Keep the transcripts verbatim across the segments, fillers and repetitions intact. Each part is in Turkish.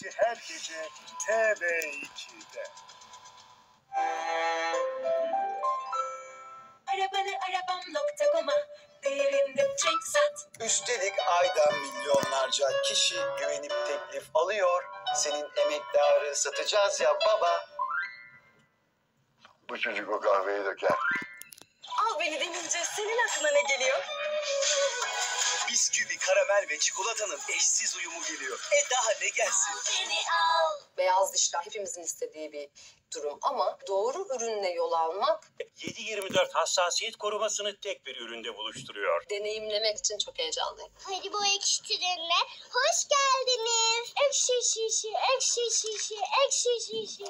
Cumartesi her gece T V iki'de. Arabanı arabam nokta com'a değerinde renk sat. Üstelik ayda milyonlarca kişi güvenip teklif alıyor. Senin emektarı satacağız ya baba. Bu çocuk o kahveyi döker. Al beni denince senin aklına ne geliyor? Bisküvi, karamel ve çikolatanın eşsiz uyumu geliyor. E daha ne gelsin? Beni al. Beyaz dişler hepimizin istediği bir durum ama doğru ürünle yol almak yedi yirmi dört hassasiyet korumasını tek bir üründe buluşturuyor. deneyimlemek için çok heyecanlıyım. Haribo ekşilerine hoş geldiniz. Ekşi şişi, ekşi şişi, ekşi şişi.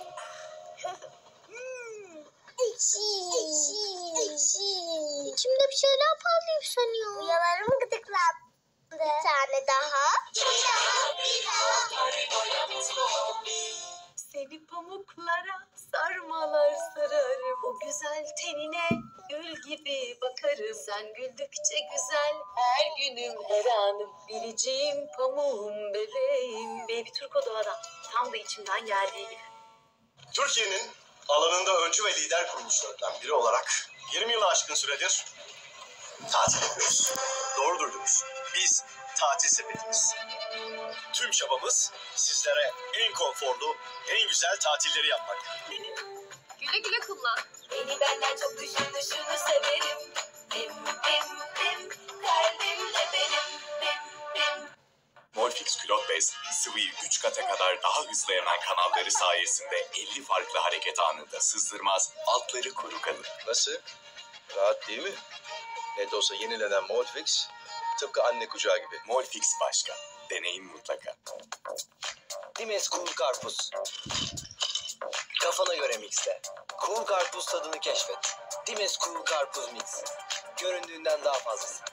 Ekşi, ekşi, ekşi. İçimde bir şeyler parlayıp sanıyor. Uyalarım gıdıklandı. Bir tane daha. Bir daha, bir daha. Seni pamuklara sarmalar sararım. O güzel tenine gül gibi bakarım. Sen güldükçe güzel her günüm her anım. Bileceğim pamuğum bebeğim. Baby Turko Doğa'dan tam da içimden geldiği gibi. Türkiye'nin alanında öncü ve lider kuruluşlarından biri olarak yirmi yılı aşkın süredir tatil yapıyoruz. Doğru duydunuz. Biz tatil sepetimiz. Tüm çabamız sizlere en konforlu, en güzel tatilleri yapmak. Güle güle kullan. Beni benden çok düşün düşünü severim. Bim bim bim kalbimle benim bim bim. Molfix külot bez, sıvıyı üç kata kadar daha hızlı emen kanalları sayesinde elli farklı hareket anında sızdırmaz, altları kuru kalır. Nasıl? Rahat değil mi? Ne de olsa yenilenen Molfix tıpkı anne kucağı gibi. Molfix başka. Deneyin mutlaka. Dimes Cool Karpuz. Kafana göre mixle. Cool Karpuz tadını keşfet. Dimes Cool Karpuz Mix. Göründüğünden daha fazlası.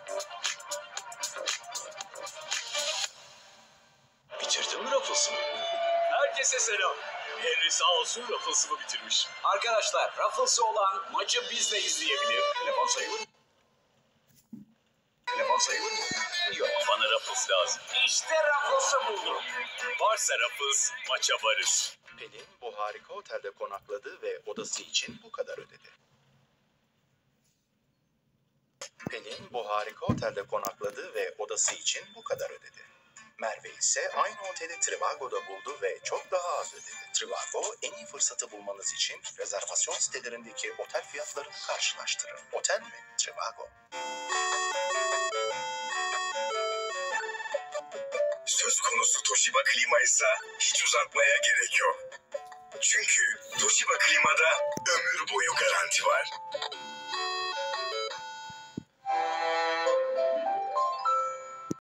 Bitirdin mi Ruffles'ı? Herkese selam. Henry sağ olsun Ruffles'ımı bitirmiş. Arkadaşlar Ruffles'ı olan maçı biz de izleyebilir. Telefon sayılır mı? Telefon sayılır mı? Yok, bana Ruffles lazım. İşte Ruffles'ı buldum. Varsa Ruffles maça varır. Pelin bu harika otelde konakladı ve odası için bu kadar ödedi. Pelin bu harika otelde konakladı ve odası için bu kadar ödedi. Merve ise aynı oteli Trivago'da buldu ve çok daha az ödedi. Trivago en iyi fırsatı bulmanız için rezervasyon sitelerindeki otel fiyatlarını karşılaştırın. Otel mi? Trivago. Söz konusu Toshiba klima ise hiç uzatmaya gerek yok. Çünkü Toshiba klimada ömür boyu garanti var.